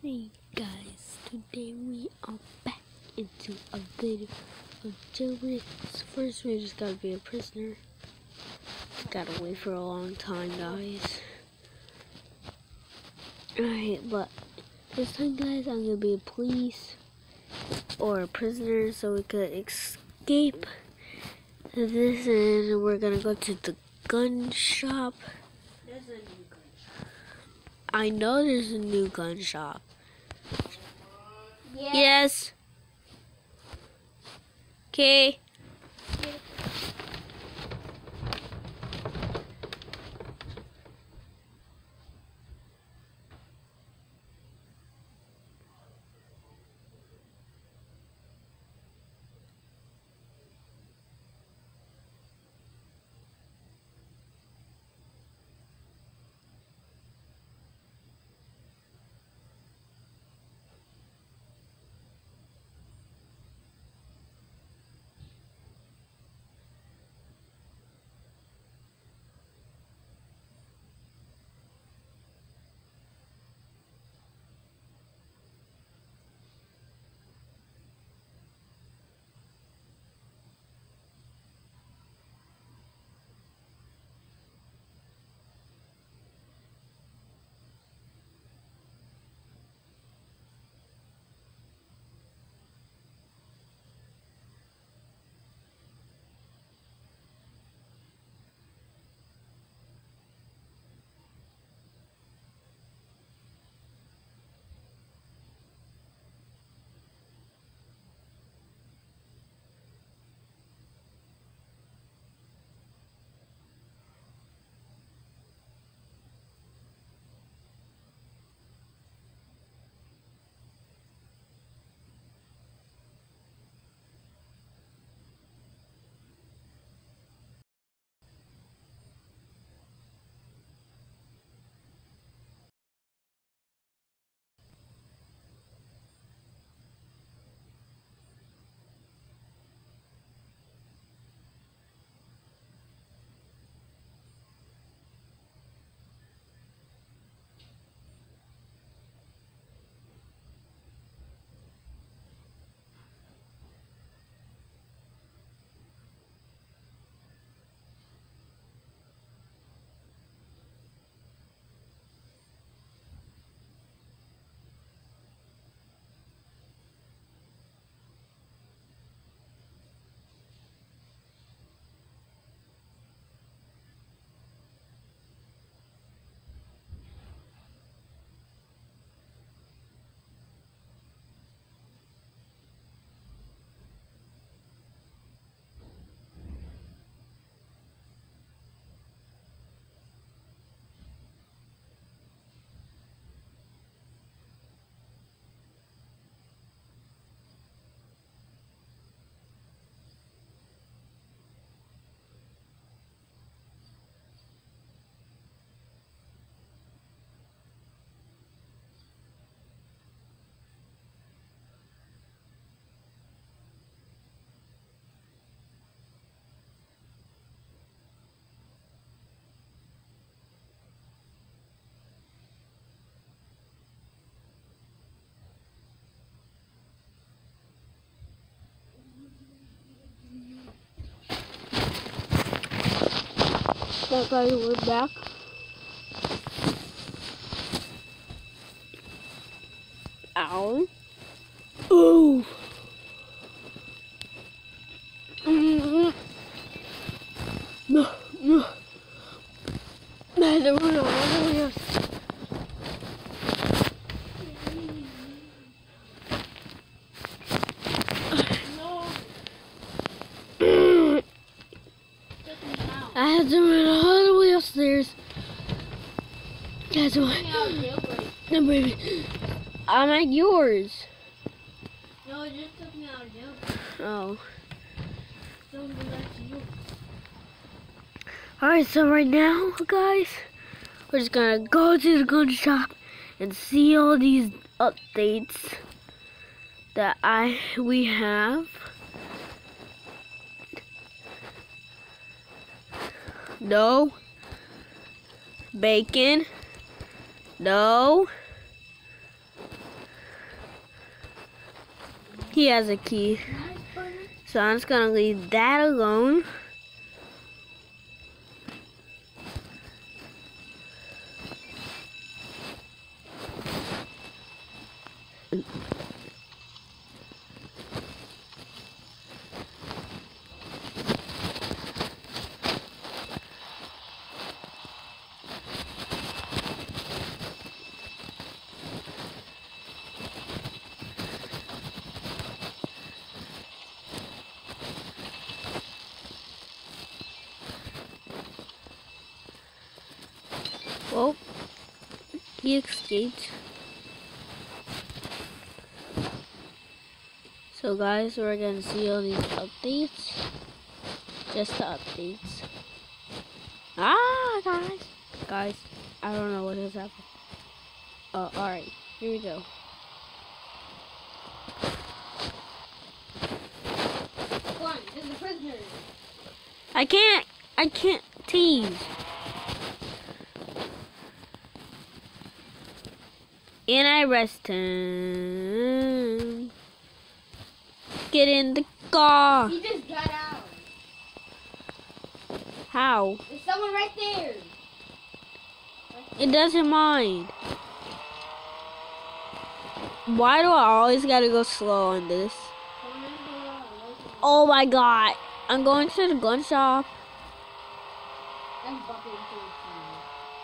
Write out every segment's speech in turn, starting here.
Hey guys, today we are back into a video of jailbreak. First we just gotta be a prisoner. Gotta wait for a long time, guys. Alright, but this time guys, I'm gonna be a police or a prisoner so we could escape this, and we're gonna go to the gun shop. There's a new gun shop. I know there's a new gun shop. Yeah. Yes. Okay. That guy, we're back. Ow. Ooh. No, no. Man, there were no others. I had to run all the way upstairs. That's why. No, baby. I'm at yours. No, it just took me out of jail. Oh. Don't do that to you. Alright, so right now, guys, we're just gonna go to the gun shop and see all these updates that we have. No. Bacon. No. He has a key. So I'm just gonna leave that alone. Well, he escaped. So guys, we're gonna see all these updates. Just the updates. Guys, I don't know what has happened. Oh, alright, here we go. Come on, there's a prisoner. I can't tease. And I arrest him. Get in the car. He just got out. How? There's someone right there. It doesn't mind. Why do I always gotta go slow on this? Oh my god. I'm going to the gun shop. I'm bumping into a tree.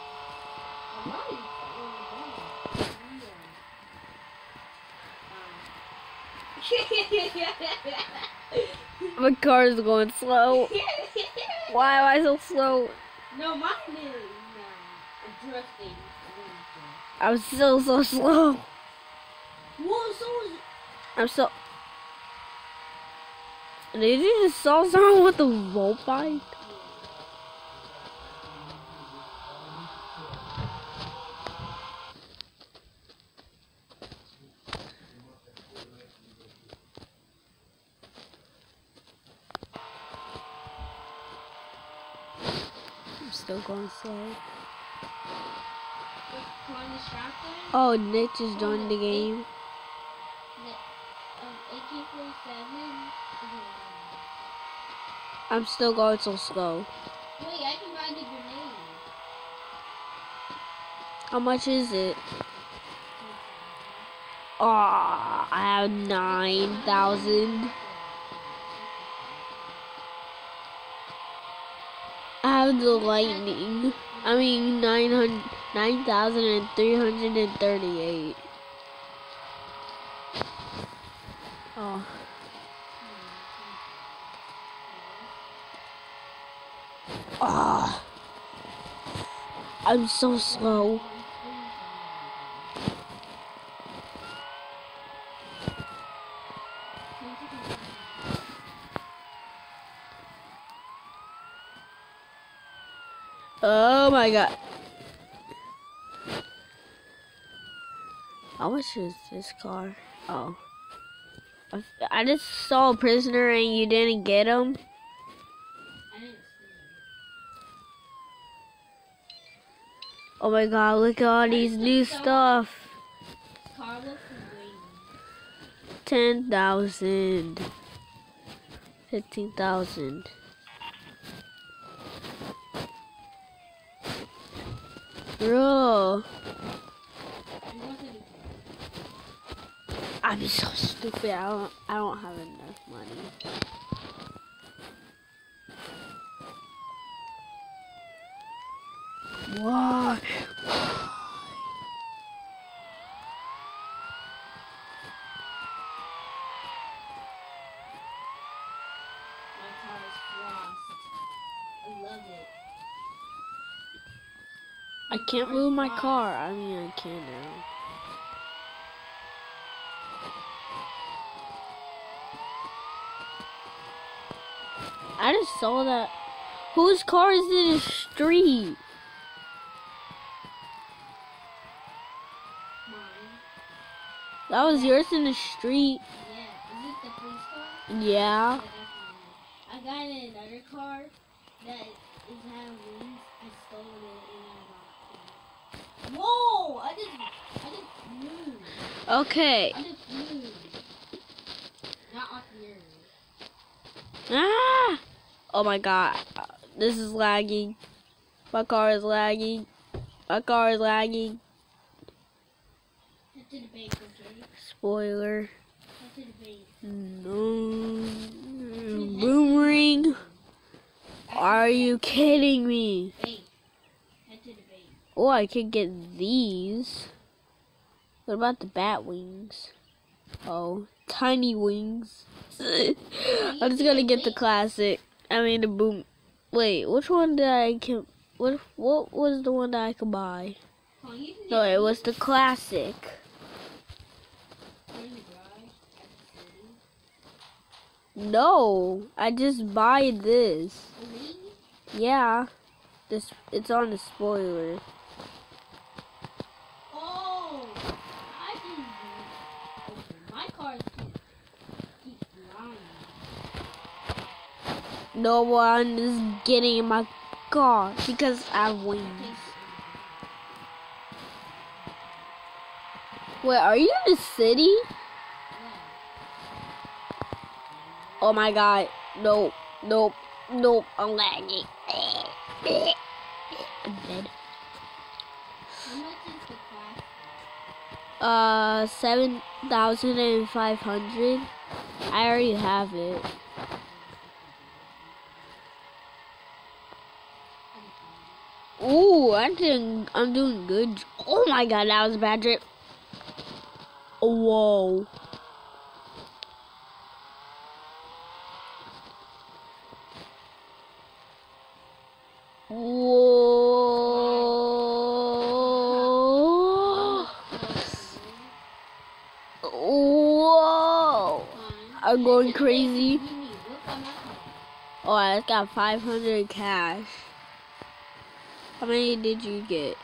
My car is going slow. Why am I so slow? No, mine is drifting. I'm still so slow. Whoa, I'm so... Did you just saw someone with a roll bike? I'm still going slow. Oh, Nick just joined the game. AK-47. I'm still going so slow. Wait, I can buy the grenade. How much is it? Oh, I have 9,000. I have the lightning. I mean 9,338. Oh. Ah. I'm so slow. Oh my god. How much is this car? Oh. I just saw a prisoner and you didn't get him. I didn't see Oh my god, look at all these new stuff. it. Car looks green. 10,000. 15,000. Bro. I'm so stupid. I don't have enough money. Why? My car is frost. I love it. I can't move my car. I mean, I can now. I just saw that. Whose car is in the street? Mine. That was yours in the street. Yeah. Is it the police car? Yeah. I got another car that is having wings. I stole it and I got it. Whoa! I just moved. Okay. I just moved. Ah! Oh my god. This is lagging. My car is lagging. My car is lagging. Head to the bank, okay? Spoiler. Head to the bank. No. Boomerang. Are you kidding me? Bank. Head to the bank. Oh, I could get these. What about the bat wings? Oh, tiny wings. I'm just gonna get the classic. I mean the boom. Wait, which one did I can? What was the one that I could buy? Oh, you can No, get it was the classic. in the garage at the city. No, I just buy this. Really? Yeah, this it's on the spoiler. Oh, I can open my car keep lying. No one is getting in my car because I have wings. Wait, are you in the city? Oh my god. Nope. Nope. Nope. I'm lagging. I'm dead. How much is the class? 7,500. I already have it. Ooh, I'm doing good. Oh my god, that was a bad trip. Whoa. Whoa. Whoa. I'm going crazy. Oh, I just got 500 cash. How many did you get?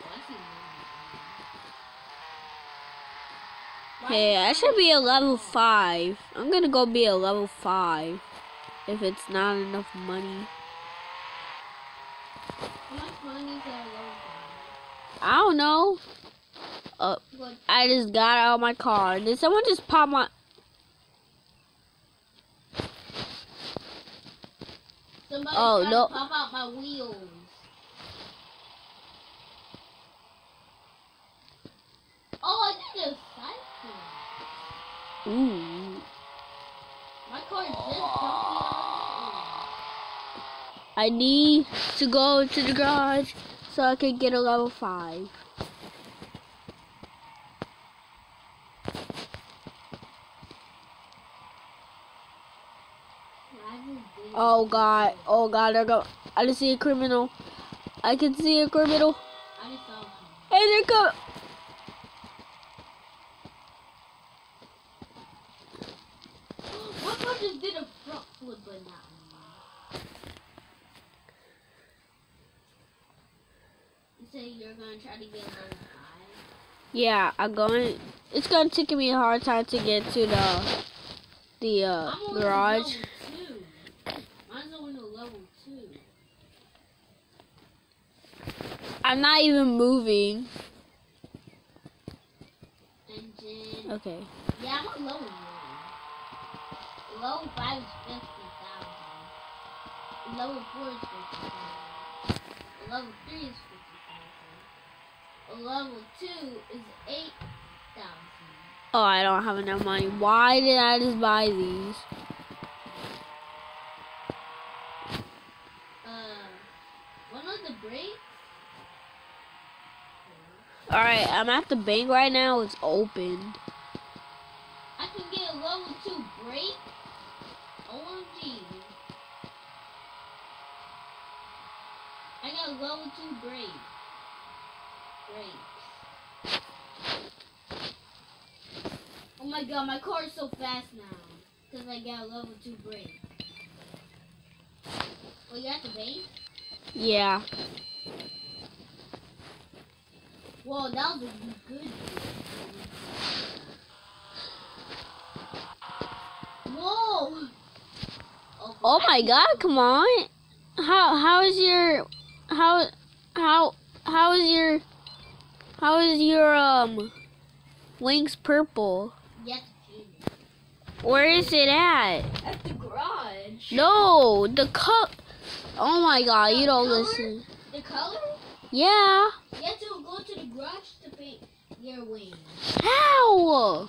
Hey, I should be a level 5. I'm gonna go be a level 5 if it's not enough money. How much money is that low? I don't know. I just got out of my car. Did someone just pop my... Somebody Oh, no. Pop out my wheels. Oh, I did a cycle. Ooh. My car just jumped I need to go to the garage so I can get a level 5. Oh god, they're going. I just see a criminal. I can see a criminal. I just saw him. Hey, they're coming. My car just did a front flip, but not me. You say you're gonna try to get level 5? Yeah, I'm going. It's gonna take me a hard time to get to the I'm only garage. level 2. Mine's only level 2. I'm not even moving. Engine. Okay. Yeah, I'm on level 1. Level 5 is 50,000. Level 4 is 50,000. Level 3 is 50,000. Level 2 is 8,000. Oh, I don't have enough money. Why did I just buy these? One of the brakes? Alright, I'm at the bank right now. It's open. I can get a level 2 brake? OMG. I got a level 2 brake. Brakes. Oh my god, my car is so fast now. Because I got a level 2 brake. Oh, you're at the base? Yeah. Whoa, that was a good deal. Whoa! Oh my god, come on. How is your wings purple? You have to change it. Where is it at? At the garage. No, the cup. Oh my god, you don't listen. The color? Yeah. You have to go to the garage to paint your wings. How? Well,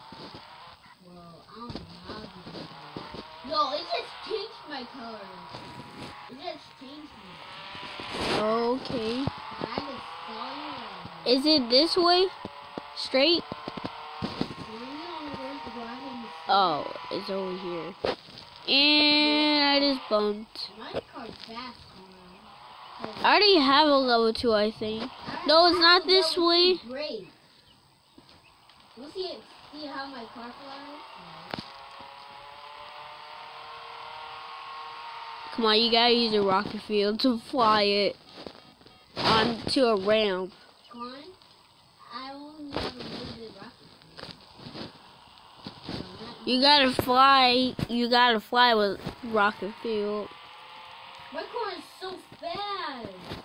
I don't know how to do that. No, it just changed my color. It just changed me. Okay. I just saw you. Is it this way? Straight? Oh, it's over here. And I just bumped. My car's fast. I already have a level 2, I think. No, it's not this way. Great. You see how my car flies? Come on, you gotta use a rocket field to fly it onto a ramp. Come on. I only have a little bit of rocket field. You gotta fly with rocket field. My car is so fast.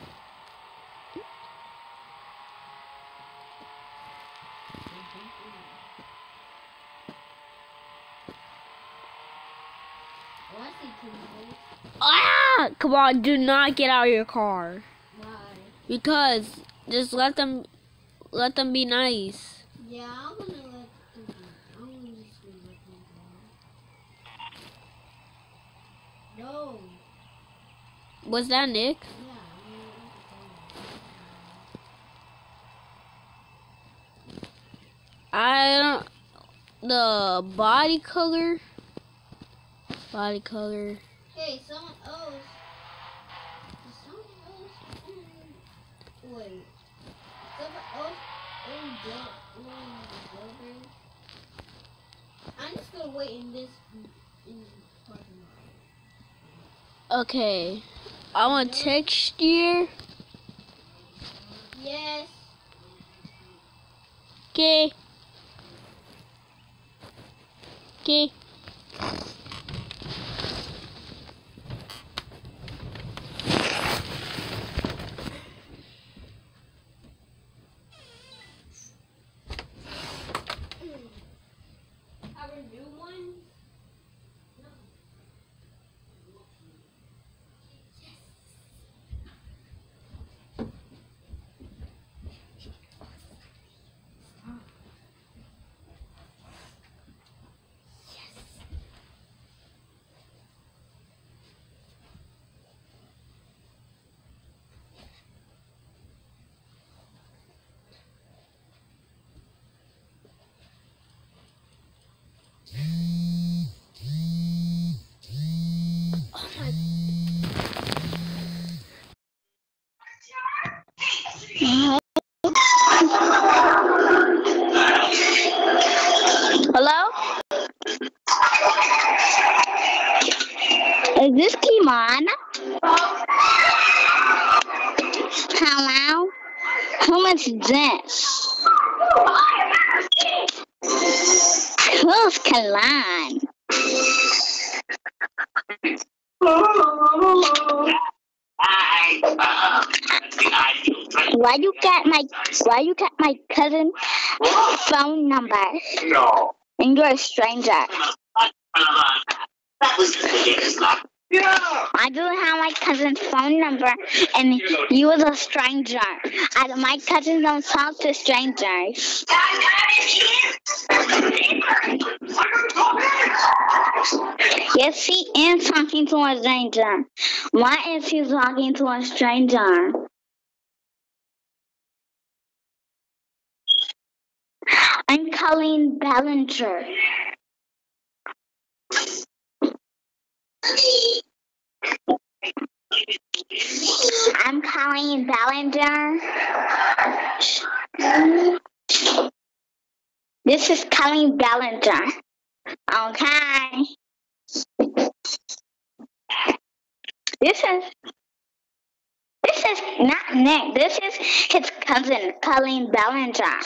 Oh, I see tomatoes. Ah! Come on, do not get out of your car. Why? Because just let them be nice. Yeah, I'm gonna let them be. I'm gonna just let them go. No. Was that Nick? Yeah, I don't. The body color. Body color. Hey, someone else. Wait. Someone else in the building. I'm just gonna wait in this parking lot. Okay. I want texture. Yes. Okay. Okay. Have a new one? Hello? Is this Kimon? Hello? Who is this? Who's Kalan? Why you got my cousin's phone number? No. And you're a stranger. I don't have my cousin's phone number, and you was a stranger. My cousins don't talk to strangers. Yes, he is talking to a stranger. Why is he talking to a stranger? I'm Colleen Ballinger. I'm Colleen Ballinger. This is Colleen Ballinger. Okay. This is not Nick. This is his cousin, Colleen Ballinger.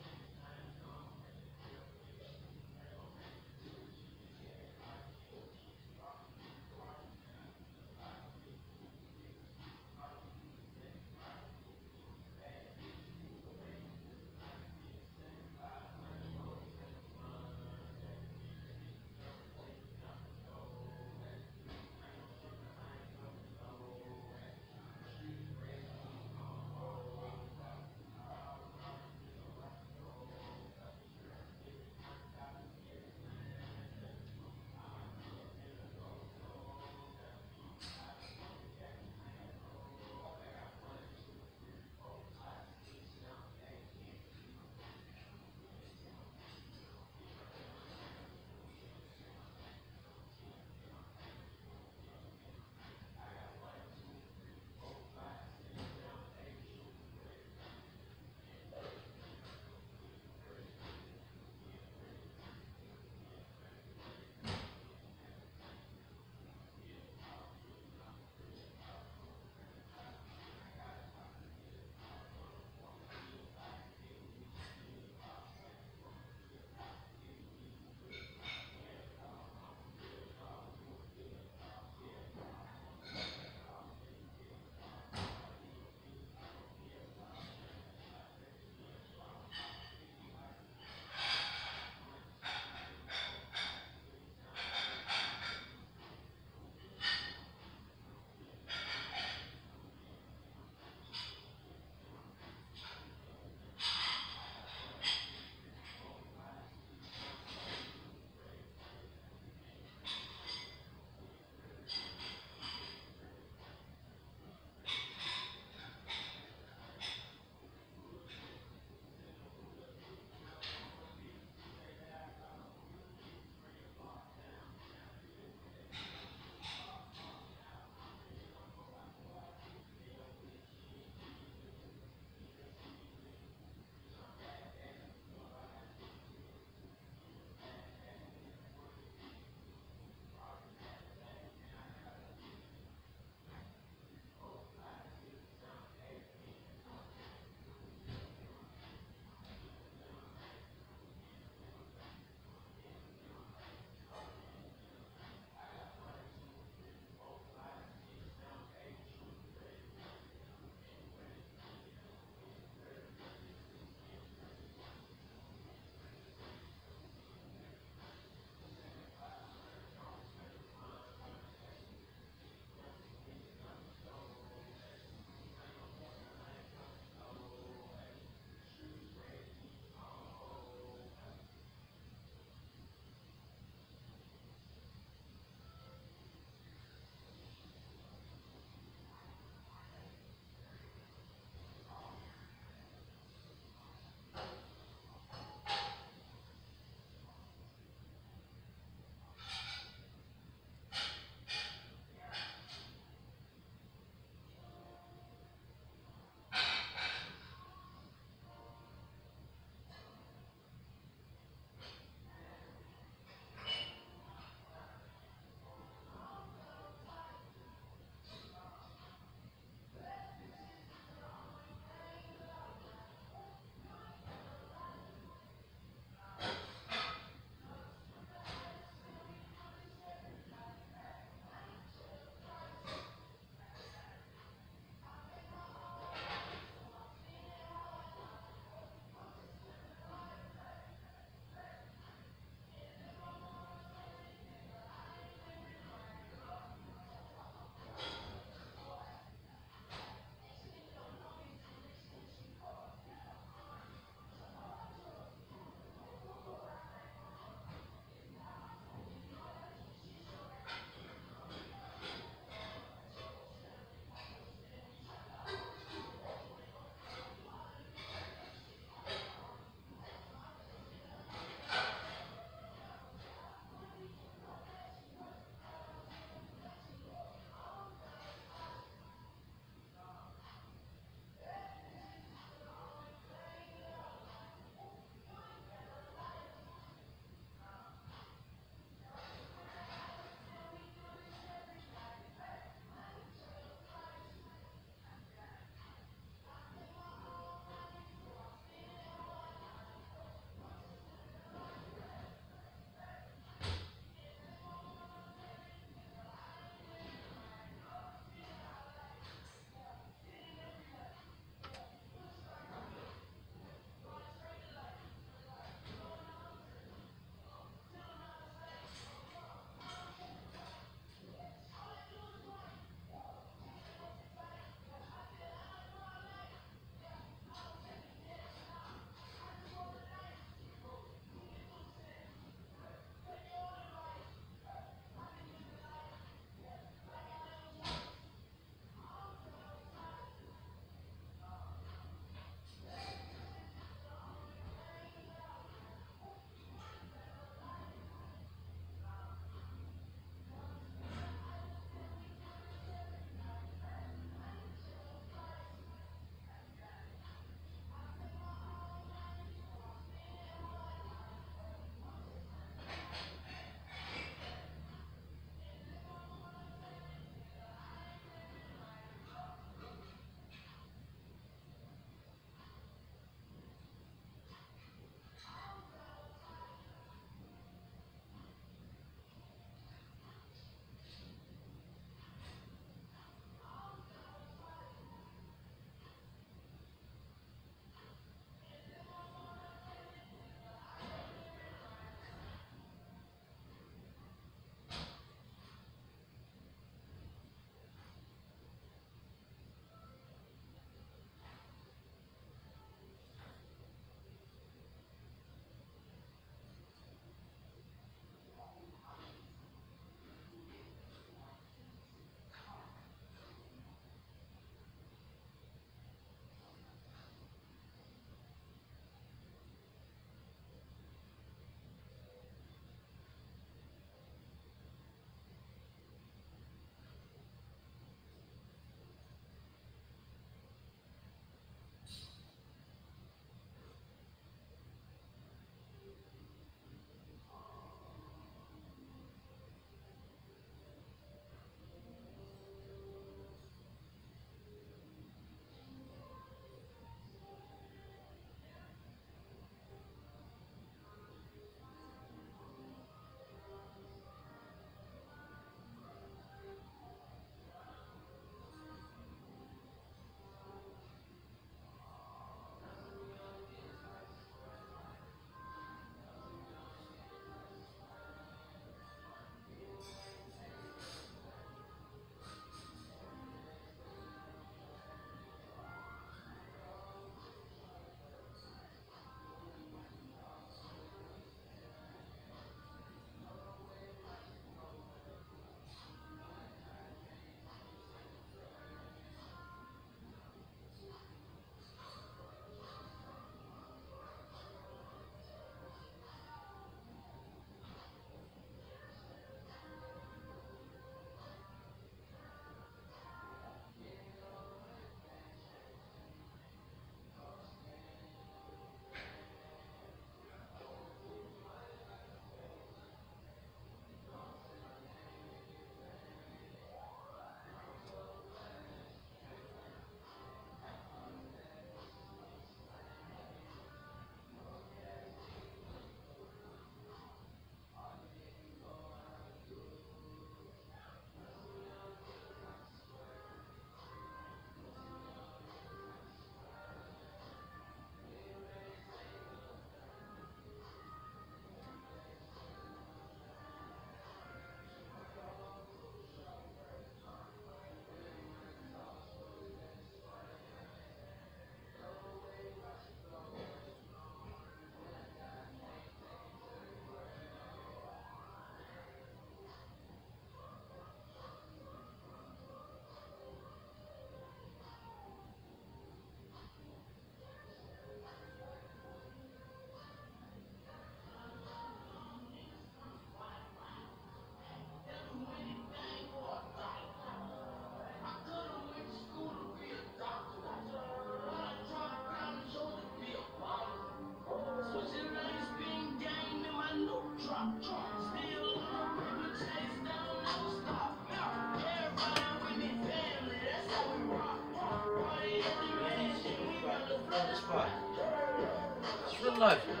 love you.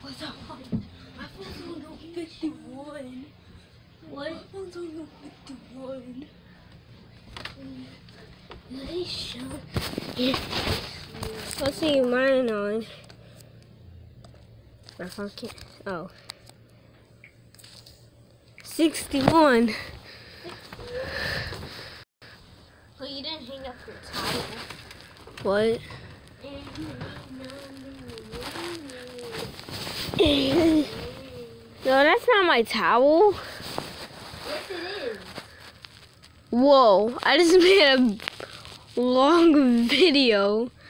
What's up? My phone's on 51. What? My phone's on 51. They show. Yeah. Let's see mine on. My phone can't. Oh. 61. So you didn't hang up your towel? What? No, that's not my towel. Yes, it is. Whoa, I just made a long video.